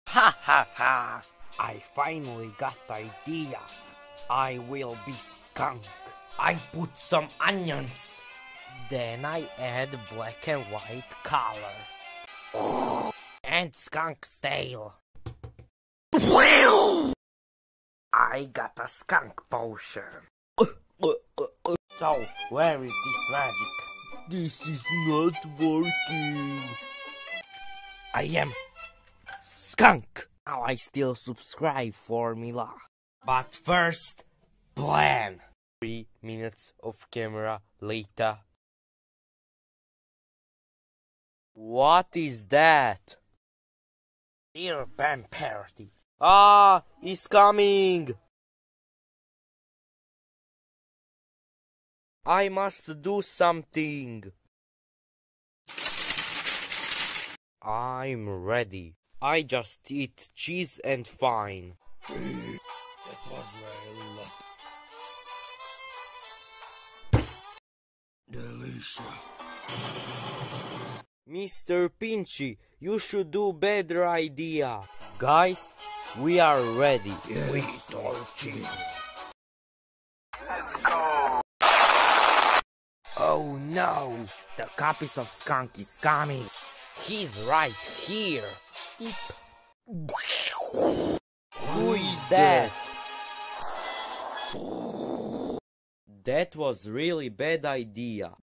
Ha ha ha! I finally got the idea. I will be skunk. I put some onions. Then I add black and white color. And skunk's tail. I got a skunk potion. So, where is this magic? This is not working. I am skunk. Now I still subscribe formula. But first, plan. 3 minutes of camera later. What is that? Dear Pen Parody. Ah, he's coming. I must do something. I'm ready. I just eat cheese and fine. That was delicious. Mr. Pinchy, you should do better idea. Guys, we are ready. Yeah, we torching. Let's go. Oh no, the copies of Skunk is coming. He's right here. Who is that? That was really bad idea.